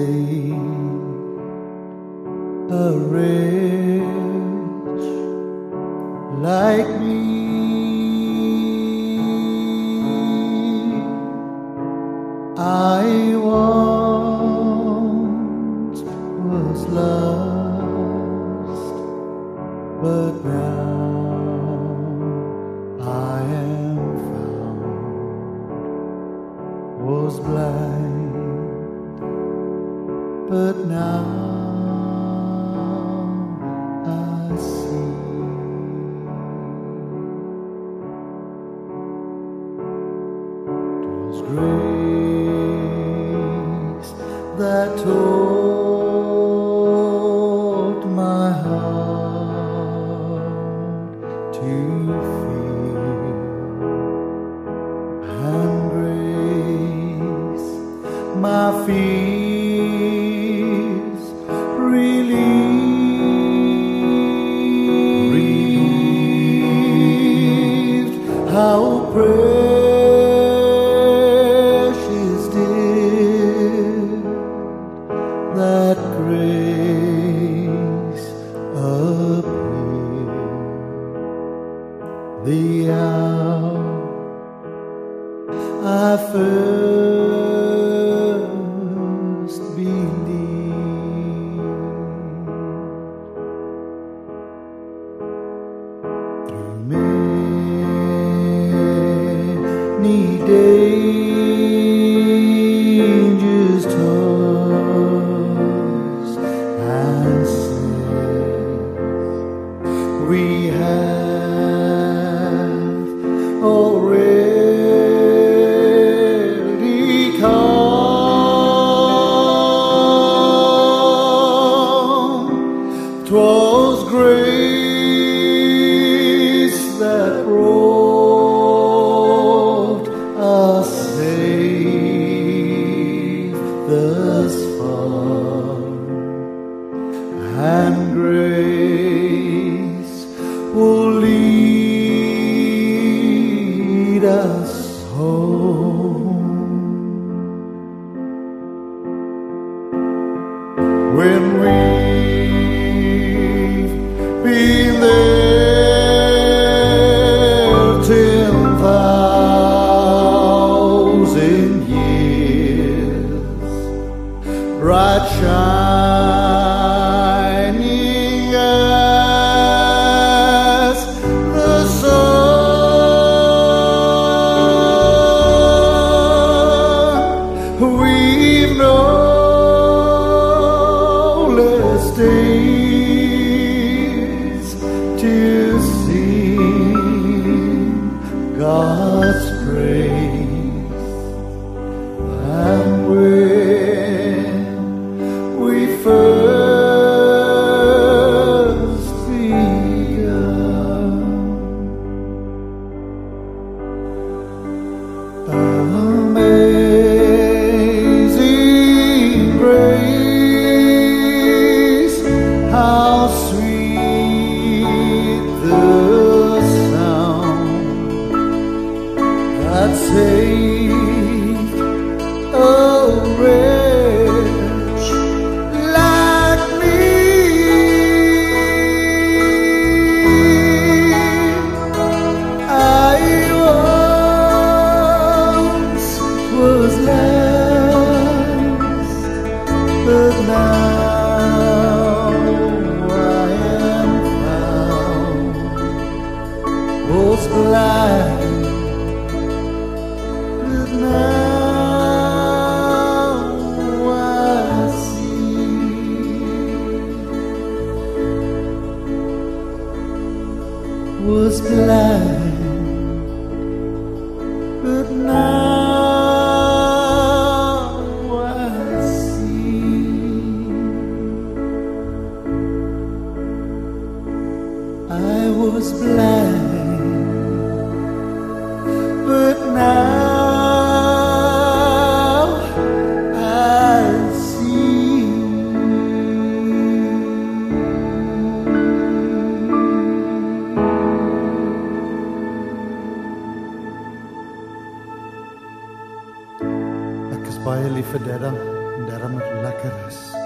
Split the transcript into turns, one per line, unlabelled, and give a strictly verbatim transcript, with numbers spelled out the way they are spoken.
saved a wretch like me. I once was lost, but now I am found. Was blind, but now I see. 'Twas grace that taught my heart to feel, and grace my fears relieved. How precious did that grace appear, the hour I first believed. Through many dangers, toils, and sins, we have already come. 'Twas grace that brought us safe thus far, and grace will lead us home. When we've been there ten thousand years, bright shining as the sun, we've no less days to sing God's praise. And when we first begun, amazing grace, how sweet the sound that saved a wretch like me. I once was lost, but now I am found. Was blind, but now I see. Was blind, but now I see. I was blind, but now I see. Ek is baie lief vir Dadda, daarom het lekker is